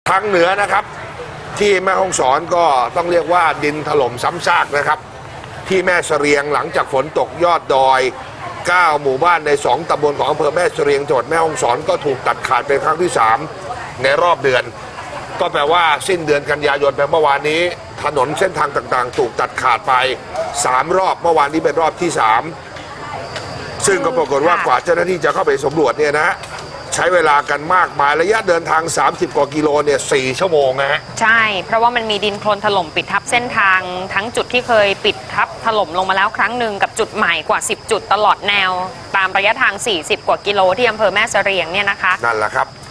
ทางเหนือนะครับที่แม่ฮ่องสอนก็ต้องเรียกว่าดินถล่มซ้ำซากนะครับที่แม่เสรียงหลังจากฝนตกยอดดอย9หมู่บ้านใน2ตำบลของอำเภอแม่เสรียงจังหวัดแม่ฮ่องสอนก็ถูกตัดขาดเป็นครั้งที่3ในรอบเดือนก็แปลว่าสิ้นเดือนกันยายนไปเมื่อวานนี้ถนนเส้นทางต่างๆถูกตัดขาดไป3รอบเมื่อวานนี้เป็นรอบที่3ซึ่งก็ปรากฏว่ากว่าเจ้าหน้าที่จะเข้าไปสำรวจเนี่ยนะใช้เวลากันมากมายระยะเดินทาง30กว่ากิโลเนี่ย4ชั่วโมงนะฮะใช่เพราะว่ามันมีดินโคลนถล่มปิดทับเส้นทางทั้งจุดที่เคยปิดทับถล่มลงมาแล้วครั้งหนึ่งกับจุดใหม่กว่า10จุดตลอดแนวตามระยะทาง40กว่ากิโลที่อำเภอแม่เสรียงเนี่ยนะคะนั่นแหละครับ